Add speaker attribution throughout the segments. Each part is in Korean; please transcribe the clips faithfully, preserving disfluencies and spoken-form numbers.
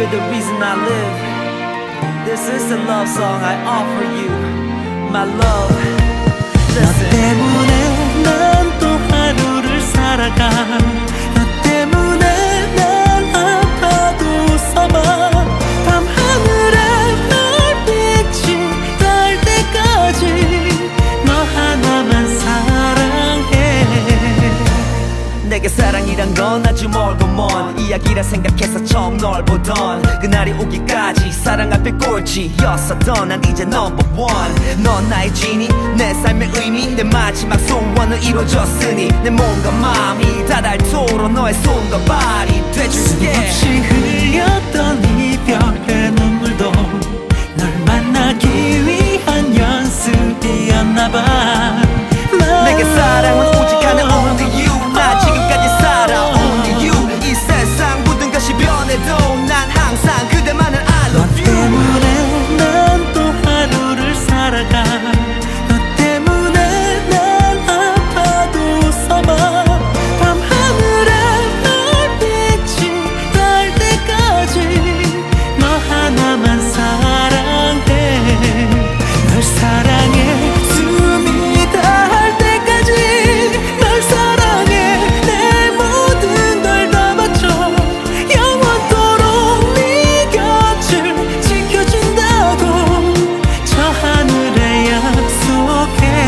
Speaker 1: You're the reason I live. This is a love song I offer you, my love. Listen.
Speaker 2: 너 때문에 난 또 하루를 살아가. 너 때문에 난 아파도 웃어봐. 밤하늘에 별빛이 달 때까지 너 하나만 사랑해.
Speaker 1: 내게 사랑이란 건 아주 멀고 먼 이야기라 생각해서 처음 널 보던 그날이 오기까지 사랑 앞에 꼴찌였었던 난 이제 넘버 원. 넌 나의 지니 내 삶의 의미 내 마지막 소원은 이루어졌으니 내 몸과 마음이 다 닳도록 너의 손과 발이 돼줄게.
Speaker 2: 수없이 흘렸던 이별의 눈물도 널 만나기 위한 연습이었나봐.
Speaker 1: 내게 사랑은 오직 하나 only you. 나 지금까지 살아 only you. 이 세상 모든 것이 변해도 난 항상 그대만을 I love you.
Speaker 2: 너 때문에 난 또 하루를 살아가. 너 때문에 난 아파도 웃어봐. 밤하늘에 별빛이 달 때까지 너 하나만 사랑해. 널 사랑해. 숨이 닿을 때까지 널 사랑해. 내 모든 걸 다 바쳐 영원토록 네 곁을 지켜준다고 저 하늘에 약속해.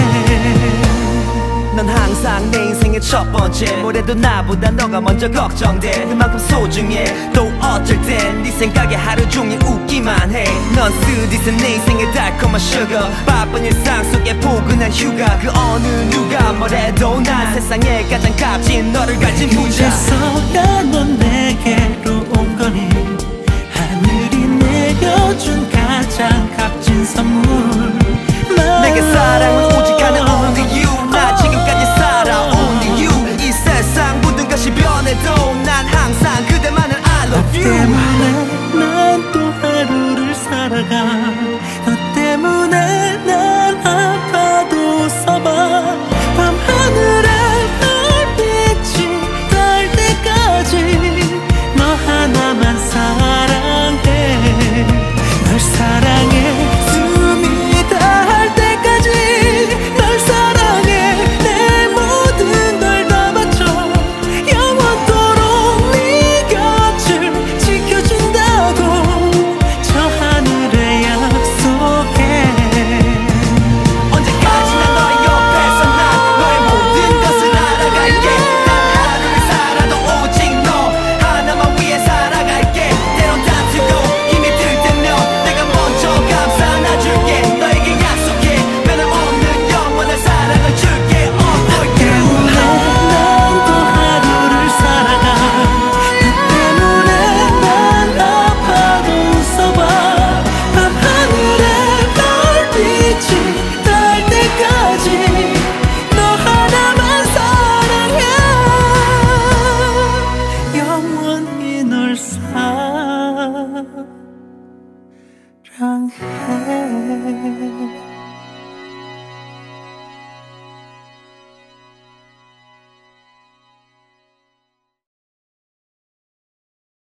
Speaker 1: 넌 항상 내 인생의 첫 번째. 뭐래도 나보다 너가 먼저 걱정돼. 그만큼 소중해. 또 어쩔 땐 네 생각에 하루 종일 웃기만 해. 넌 쓰디쓴 내 인생의 달콤한 sugar. 바쁜 일상 속에 포근한 휴가. 그 어느 누가 뭐래도 난 세상에 가장 값진 너를 가진 부자.
Speaker 2: 이제서야 넌 내게로 온 거니 하늘이 내려준 가장 값진 선물.
Speaker 1: 내게 사랑은 오직 하나 only you. 나 지금까지 살아 only you. 이 세상 모든 것이 변해도 난 항상 그대만을 I love you.
Speaker 2: 너 때문에 난 또 하루를 살아가. 너 때문에